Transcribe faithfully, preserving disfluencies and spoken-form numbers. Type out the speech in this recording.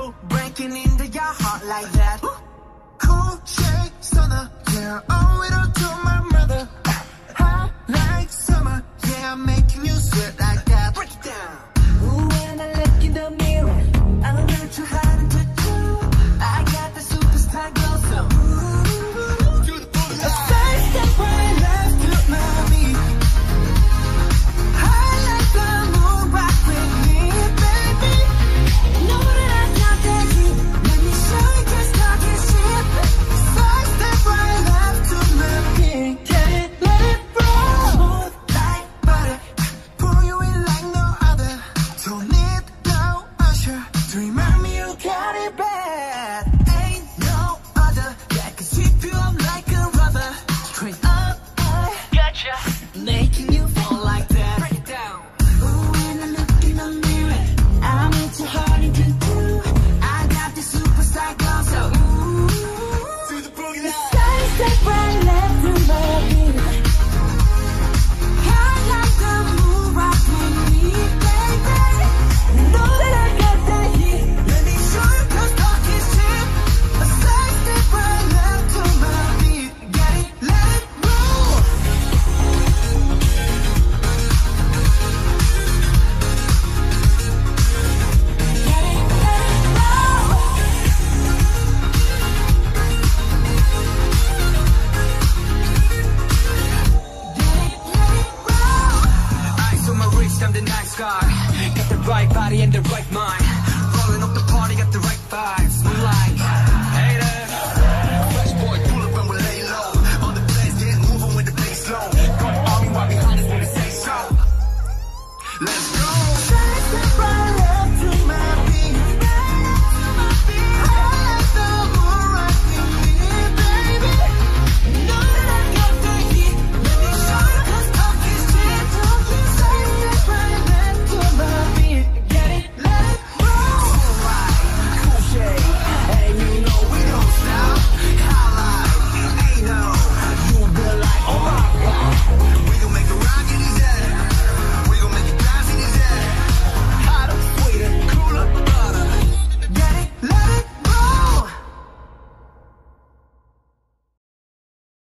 trouble breaking into your heart like that. Cool shake stunner, yeah, owe it all to my mother. Hot like summer, yeah, I'm making you sweat like that. Break it down. Ooh, when I look in the mirror, I don't know too hard to do. I got the superstar glow, so ooh, a side step right left to my beat. High like the moon, rock with me, baby. Know that I got that heat. Let me show you just talking shit. Side step right left to my beat. Can't let it roll. Smooth like butter, pour you in like no other. Don't need no usher to remind me you got it back.